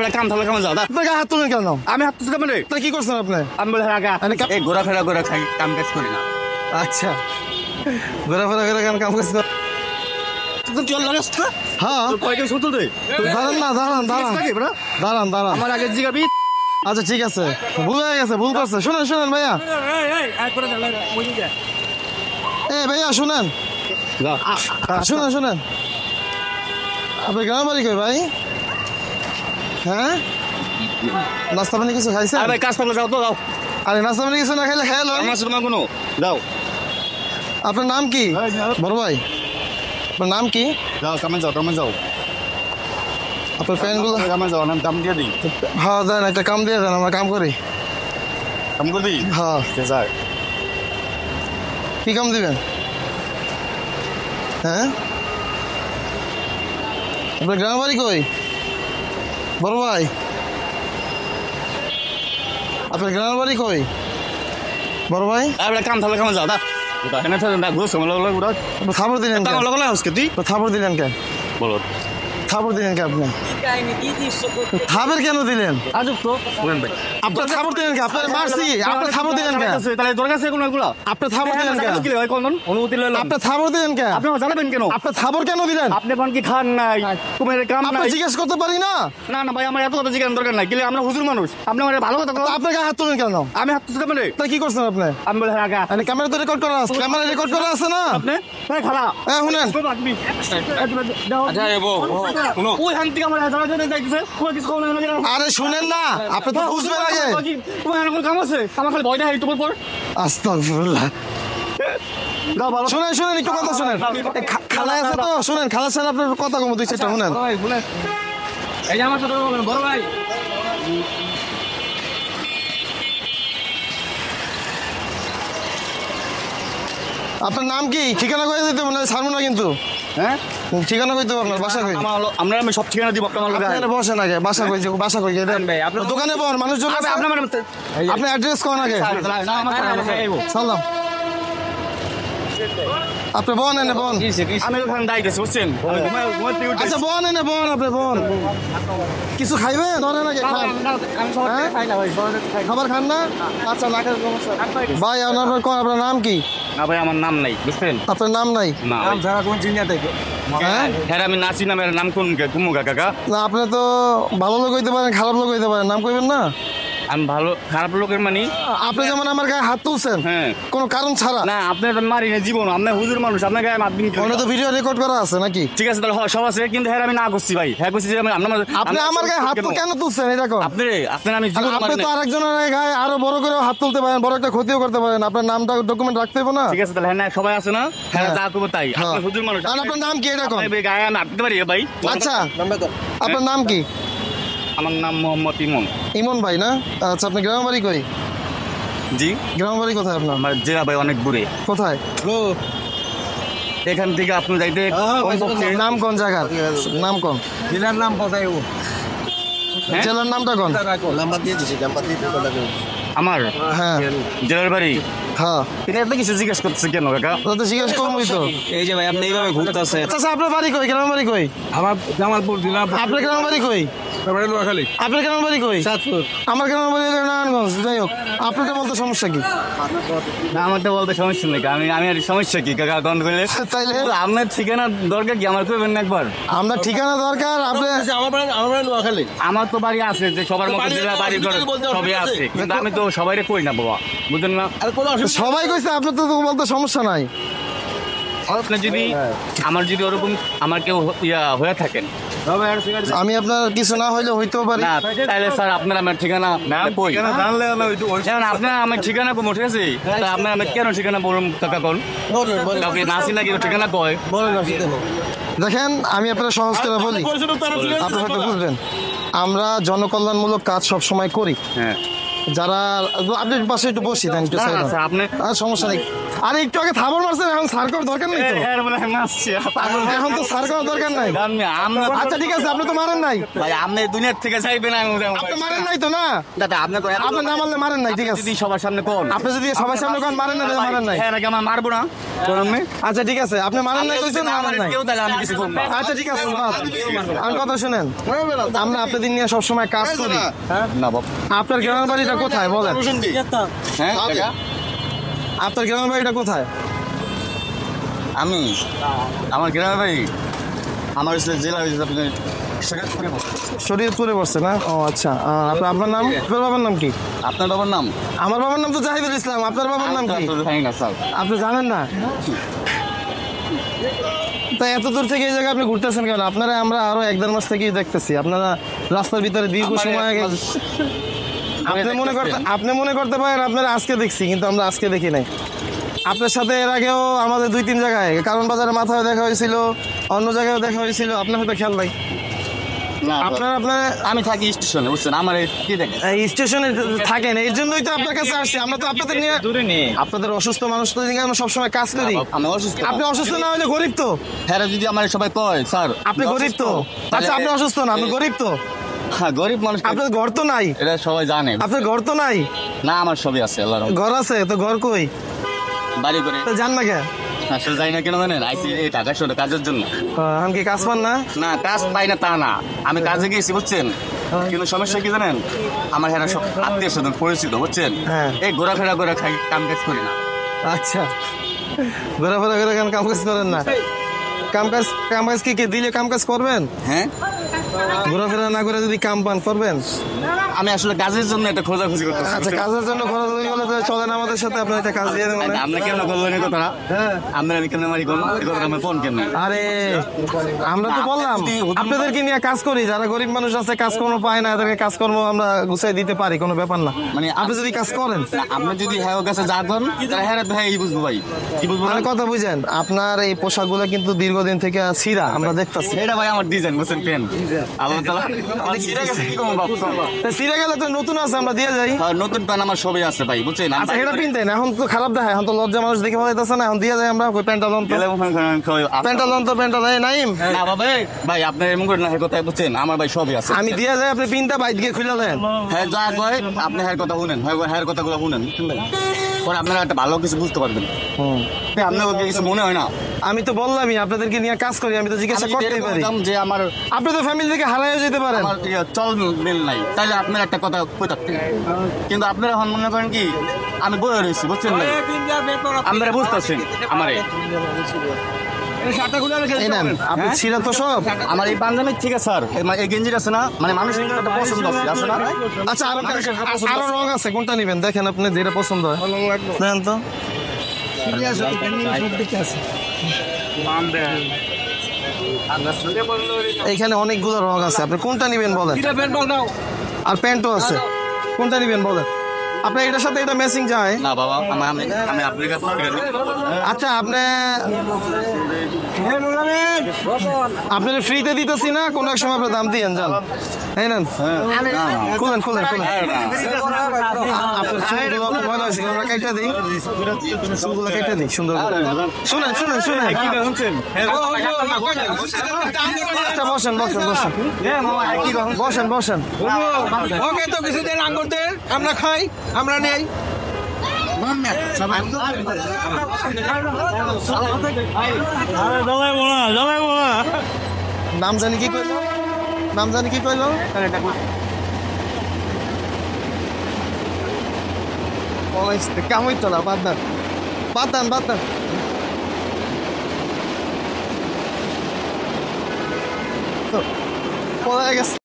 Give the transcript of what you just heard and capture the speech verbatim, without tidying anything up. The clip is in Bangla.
বলে কাম থাকলে কামে যাও দা। আপনার গায়ে হাত তুলেন কেন? আমি হাত তুলতে মানে আপনি কি করছেন আপনি? আমি বলে আগে এই ঘোরাফেরা করে খাই, কাম কাজ করি না। আচ্ছা, ঘোরাফেরা করে কেন কাম কাজ করেন? চল রাস্তা হ্যাঁ, কয়টা সুতুল রে? দাঁড়ান না, দাঁড়ান দাঁড়ান দাঁড়ান দাঁড়ান। আমার আগে জিগাবি। আচ্ছা ঠিক আছে, ভুল হয়ে গেছে, ভুল করছে। শুনেন শুনেন ভাইয়া, এ ভাইয়া শুনেন শুনেন শুনেন আপনার গ্রামের বাড়ি কই ভাই? হ্যাঁ, নাস্তা পানি কিছু খাইছেন? আরে ভাই কাজ করলে যাও তো যাও। আরে নাস্তা পানি কিছু না খাইলে খেলো। আমার সাথে তোমার কোনো যাও। আপনার নাম কি বড় ভাই? আপনার নাম কি? যাও কামে যাও, কামে যাও। আপনার ফ্রেন্ড গুলো কামে যাও, নাম দাম দিয়ে দিই। হ্যাঁ দেন, একটা কাম দিয়ে দেন, আমরা কাম করি। কাম করে দিই? হ্যাঁ, যাই। কি কাম দিবেন? হ্যাঁ, আপনার গ্রামের বাড়ি কই বড় ভাই? আপনার গ্রামের বাড়ি কই বড় ভাই? আরে কাম থাকলে কামে যাও দা। এখানে তো না ঘুষ সময় লাগলো গুড়া। আপনি থাপড় দিলেন কেন? লাগলো আজকে তুই থাপড় দিলেন কেন? বলো। থাপড় দিলেন কেন আপনি? থাপড় কেন দিলেন? আজব তো বলেন ভাই। আপনার থাপড় দিলেন কেন? আপনার মারছি, আপনার থাপড় দিলেন কেন? তাহলে তোর কাছে কোন এগুলা? আপনার থাপড় দিলেন কেন? কি হয় কোন অনুমতি লইলাম? আপনার থাপড় দিলেন কেন? আপনি জানাবেন কেন? আপনার থাপড় কেন দিলেন? আপনি পান কি খান নাই? তোমার কাম আপনি নাই? জিজ্ঞেস করতে পারি না? না না ভাই, আমার এত কথা জিজ্ঞাসা দরকার নাই। গেলে আমরা হুজুর মানুষ, আপনি আমার ভালো কথা কও। আপনার গায়ে হাত তুলেন কেন? আমি হাত তুলতে মানে আপনি কি করছেন আপনি? আমি বলে আগে মানে ক্যামেরা তো রেকর্ড করা আছে, ক্যামেরা রেকর্ড করা আছে না? আপনি ভাই খালা হ্যাঁ শুনেন, আচ্ছা এবো শুনো ওই হান্তি আমার যারা যারা যাইতেছে কোন কিছু কোন না। আরে শুনেন না, আপনি তো বুঝবেন আগে। তোমার কোন কাম আছে? আমার খালি ভয় দেখাই তোমার পর। আস্তাগফিরুল্লাহ। দাও ভালো শুনেন শুনেন, একটু কথা শুনেন। এই খা- খালা আছে তো, শুনেন, খালার সাথে আপনার কথা কম দুই চারটা শুনেন। ভাই শুনে এই যে আমার সাথে বলেন বড় ভাই। আপনার নাম কি? ঠিকানা কই দিতে মনে হয় ছাড়বো না কিন্তু। হ্যাঁ ঠিকানা কই দেবো আপনার? বাসা কই? আমার হলো- আমরা আমি সব ঠিকানা দিব আপনার লগে। আপনি বসেন আগে, বাসা কই? যে বাসা কই? দেন ভাই, আপনার- দোকানে বল, মানুষজন আছে। আপনার মানে আপনি অ্যাড্রেস কোন আগে? না আমার সালাম। আপনি বন এনে বন। আমি ওখানে দাইতেছি বুঝছেন। আচ্ছা বন এনে বন, আপনি বন। কিছু খাইবেন? ধরেন আগে খান। আমি সবাই হ্যাঁ? খাই না ভাই। খাবার খান না? আচ্ছা না খেলে সমস্যা। ভাই আপনার কোন, আপনার নাম কি? না ভাই আমার নাম নাই বুঝছেন। আপনার নাম নাই? না যারা কোন চিন্তা থেকে। হ্যাঁ, হ্যাঁ আমি নাচি নামের নাম কোন কুমুকা কাকা। না আপনি তো ভালো লোক হইতে পারেন, খারাপ লোক হইতে পারেন, নাম কইবেন না? আমি ভালো খারাপ লোকের মানি। আপনি যেমন আমার গায়ে হাত তুলছেন হ্যাঁ কোনো কারণ ছাড়া। না আপনার মারি না জীবন, আপনার হুজুর মানুষ, আপনার গায়ে মাত দিন। ওখানে তো ভিডিও রেকর্ড করা আছে নাকি? ঠিক আছে তাহলে সব আছে, কিন্তু হ্যাঁ আমি না করছি ভাই। হ্যাঁ করছি যে আমি আপনার আপনি আমার গায়ে হাত তো কেন তুলছেন এটা কোন? আপনি আপনার আমি আর জীবন আপনি তো আরেকজনের গায়ে আরো বড় করে হাত তুলতে পারেন, বড় একটা ক্ষতিও করতে পারেন। আপনার নামটা ডকুমেন্ট রাখতে হবে না? ঠিক আছে তাহলে হ্যাঁ না সবাই আছে না? হ্যাঁ হ্যাঁ। যা করবো তাই। হ্যাঁ। আপনি হুজুর মানুষ। আর আপনার নাম কি এটা কোন? আপনি গায়ে আমি আঁকতে পারি ভাই। আচ্ছা আপনার নাম কি? আমার নাম মোহাম্মদ ইমন। ইমন ভাই না? আচ্ছা আপনি গ্রামের বাড়ি কই? জি গ্রামের বাড়ি কোথায় আপনার? আমার জেলা ভাই অনেক দূরে। কোথায়? এখান থেকে আপনি যাইতে কমপক্ষে নাম কোন জায়গার? নাম কোন জেলার নাম কোথায়? ও হ্যাঁ? জেলার নামটা কোন? নাম্বার দিয়ে দিছি, নাম্বার দিয়ে আমার হ্যাঁ জেলার বাড়ি হ্যাঁ, এটা আপনি কিছু জিজ্ঞেস করতেছে কেন কাকা? তো তো জিজ্ঞেস করবোই তো। এই যে ভাই আপনি এইভাবে ঘুরতেছেন। আচ্ছা আপনার বাড়ি কই? গ্রামের বাড়ি কই? আমার জামালপুর জেলা, আপনার গ্রামের বাড়ি কই? তারপরে নোয়াখালী, আপনার গ্রামের বাড়ি কই? চাঁদপুর। আমার গ্রামের বাড়ি হলো নারায়ণগঞ্জ। যাই হোক, আপনারটা বলতে সমস্যা কি? না আমার তো বলতে সমস্যা নেই, আমি আমি আর সমস্যা কি কাকা কোন করলে তাইলে আপনার ঠিকানা দরকার কি আমার করবেন না একবার? আপনার ঠিকানা দরকার। আপনি আমার বাড়ি আমার বাড়ি নোয়াখালী। আমার তো বাড়ি আছে যে সবার মতো জেলা বাড়ি ঘর সবই আছে, কিন্তু আমি তো সবাইরে কই না বাবা, বুঝলেন না? আর কোনো অসুবিধা সবাই কইছে, আপনার তো বলতে সমস্যা নাই। আপনার যদি আমার যদি ওরকম আমার কেউ হ- ইয়া হয়ে থাকেন আমি আপনার কিছু না হইলে হইতেও পারি। না তাহলে স্যার আপনার আমার ঠিকানা কই? যেমন আপনার আমার ঠিকানা কম ঠিক আছে, তা আপনার আমি কেন ঠিকানা বলুন কাকা কোন কাউকে নাসি নাকি ঠিকানা কয়? দেখেন আমি আপনার সহজ করে বলি, আপনি হয়তো বুঝবেন। আমরা জনকল্যাণমূলক কাজ সব সময় করি। হ্যাঁ যারা আপনি পাশে একটু বসি দেন একটু না, side না, হন। স্যার, আপনি আর সমস্যা নেই, আরে একটু আগে থাবর মারছেন, এখন সার করার দরকার নেই তো। হ্যাঁ বলে নাচছি এখন তো সার করার দরকার নাই। আমরা আচ্ছা ঠিক আছে, আপনি তো মারেন নাই। ভাই আপনি দুনিয়ার থেকে চাইবেন আমি আপনি মারেন নাই তো না? দাদা আপনি তো আপনি না মারলে মারেন নাই, ঠিক আছে। যদি সবার সামনে কোন আপনি যদি সবার সামনে কোন মারেন না, তাহলে মারেন নাই। হ্যাঁ নাকি আমার মারবো না আমি আচ্ছা ঠিক আছে, আপনি মারেন নাই কইছেন, মারেন নাই। কেউ তাহলে আমি কিছু করব না। আচ্ছা ঠিক আছে, বাদ। আমার কথা শুনেন, আমরা আপনাদের নিয়ে সবসময় কাজ করি। না বাবা আপনার গ্রামের বাড়িটা কোথায় বলেন? হ্যাঁ আপনার গ্রামের বাড়িটা কোথায়? আমি আমার গ্রামের বাড়ি আমার হচ্ছে জেলা হয়েছে আপনি শেখাতপুরে বসে। শরীয়তপুরে বসছে না? ও আচ্ছা। আহ, আপনার আপনার নাম? আপনার বাবার নাম কি? আপনার বাবার নাম আমার বাবার নাম তো জাহিদুল ইসলাম। আপনার বাবার নাম কি? জানি না স্যার। আপনি জানেন না? তাই এত দূর থেকে এই জায়গায় আপনি ঘুরতেছেন কেন? আপনারা আমরা আরো এক দেড় মাস থেকেই দেখতেছি আপনারা রাস্তার ভিতরে দীর্ঘ আমার সময় আগে। এক মাস- আপনি মনে করতে আপনি মনে করতে পারেন আপনারা আজকে দেখছি, কিন্তু আমরা আজকে দেখি নাই। আপনার সাথে এর আগেও আমাদের দুই তিন জায়গায়, কারণ বাজারে মাথায় দেখা হয়েছিল, অন্য জায়গায়ও দেখা হয়েছিল, আপনার হয়তো খেয়াল নাই। না আপনার আপনার আমি থাকি স্টেশনে বুঝছেন আমার এই কি দেখেন এই স্টেশনে থাকেন, এর জন্যই তো আপনার কাছে আসছি। আমরা তো আপনাদের নিয়ে, দূরে নেই আপনাদের অসুস্থ মানুষ তো নিয়ে আমরা সবসময় কাজ করি। আমি অসুস্থ আপনি অসুস্থ না হলে গরিব তো। হ্যাঁ যদি আমার সবাই কয় স্যার আপনি গরিব তো। আচ্ছা আপনি অসুস্থ না, আপনি গরিব তো। হ্যাঁ গরিব মানুষ আপনার ঘর তো নাই। এটা সবাই জানে আপনার ঘর তো নাই। না আমার সবই আছে আল্লাহর রহমতে। ঘর আছে তো, ঘর কই? বাড়ি করে তো জান না কে? আসলে যাই না কেন জানেন আইসি এই টাকা শোনো কাজের জন্য আমি কি কাজ পান না? না কাজ পাই না তা না আমি কাজে গিয়েছি বুঝছেন কিন্তু সমস্যা কি জানেন আমার হ্যাঁ সব আত্মীয় স্বজন পরিচিত বুঝছেন হ্যাঁ। এই ঘোরাফেরা করে খাই কাম কাজ করি না আচ্ছা, ঘোরাফেরা করে কেন কাম কাজ করেন না? কাম কাজ কাম কাজ কি কে দিলে কাম কাজ করবেন? হ্যাঁ ঘোরাফেরা না করে যদি কাম পান করবেন? আমি আসলে কাজের জন্য একটা খোঁজাখুঁজি করতেছি আচ্ছা, কাজের জন্য খোঁজাখুঁজি করলে তো চলেন আমাদের সাথে, আপনার একটা কাজ দিয়ে দেবেন। আচ্ছা, আপনি কেন করলেন এই কথাটা হ্যাঁ। আপনার আমি কেন মারি করলাম এই কথাটা আমি ফোন কেন আরে আমরা তো বললাম আপনাদেরকে নিয়ে কাজ করি, যারা গরিব মানুষ আছে কাজকর্ম পায় না, এদেরকে কাজকর্ম আমরা গুছিয়ে দিতে পারি, কোনো ব্যাপার না। মানে আপনি যদি কাজ করেন, আপনি যদি হ্যাঁ ওর কাছে যা করেন তাহলে হ্যাঁ ভাই এই বুঝবো ভাই কি বুঝবো মানে কথা বুঝেন, আপনার এই পোশাকগুলো কিন্তু দীর্ঘদিন থেকে ছিঁড়া, আমরা দেখতেছি। এটা ভাই আমার ডিজাইন বুঝছেন পেন আল্লাহ তাআলা অনেক ছিঁড়ে গেছে কি করবো বাপ তা ছিঁড়ে গেলে তো নতুন আছে, আমরা দিয়ে যাই। আর নতুন প্যান আমার সবই আছে ভাই বুঝছেন আমি আচ্ছা এটা পিনতেন, এখন তো খারাপ দেখায়, এখন তো লজ্জা মানুষ দেখে ফেলাইতেছে না, এখন দিয়ে যাই আমরা। ওই প্যান্টটা লন তো, গেলে ওখানে প্যান্টটা লন তো, প্যান্টটা দেয় নাইম। না বাবা এই, ভাই আপনার এমন করে না হ্যাঁ কথা বুঝছেন আমার ভাই সবই আছে আমি দিয়ে যাই, আপনি পিনটা বাইর দিয়ে খুলে দেন। হ্যাঁ যা কয় আপনি হ্যাঁ কথা শুনেন হ্যাঁ হ্যাঁ কথাগুলো শুনেন বুঝছেন ভাই পরে আপনারা একটা ভালো কিছু বুঝতে পারবেন আপনার কিছু মনে হয় না আমি তো বললামই আপনাদেরকে নিয়ে কাজ করি, আমি তো জিজ্ঞাসা আমি যদি করতেই এরকম পারি। বলতাম যে আমার আপনি তো ফ্যামিলি থেকে হারাইও যেতে পারেন। আমার ইয়ে চল মিল নাই তাহলে আপনার একটা কথা কই থাকতেন কিন্তু আপনারা এখন মনে করেন কি আমি বয়ে রয়েছি বুঝছেন ভাই আপনারা বুঝতেছেন আমার এই এই নেন, আপনি ছিঁড়া তো সব। আমার এই পাঞ্জাবি ঠিক আছে স্যার এই গেঞ্জির আছে না মানে মানুষের একটা পছন্দ আছে আছে না আচ্ছা আরো আরো রং আছে, কোনটা নিবেন দেখেন আপনি, যেটা পছন্দ হয় দেখেন তো। এইখানে অনেকগুলো রং আছে, আপনি কোনটা নিবেন বলেন। আর প্যান্টও আছে, কোনটা নিবেন বলেন। আপনার এটার সাথে এটা ম্যাচিং যায়। না বাবা আমি আমি আমি আপনার কাছে আচ্ছা আপনি আপনি ফ্রিতে দিতেছি না, কোনো এক সময় আপনার দাম দিয়েন যান। এই নেন, খুলেন খুলেন খুলেন। আপনার চুলগুলো ময়লা হয়েছে, আমরা কেটে দিই, চুলগুলো কেটে দিই সুন্দর করে। শুনেন শুনেন শুনেন, আচ্ছা বসেন বসেন বসেন বসেন বসেন। ওকে তো কিছুদিন আঙ্গুর দেন, আমরা খাই, আমরা নেই। নাম জানি কি কইল, নাম জানি কি কইল। কামই তো না, বাদ দেন বাদ দেন বাদ দেন। পড়ে গেছে।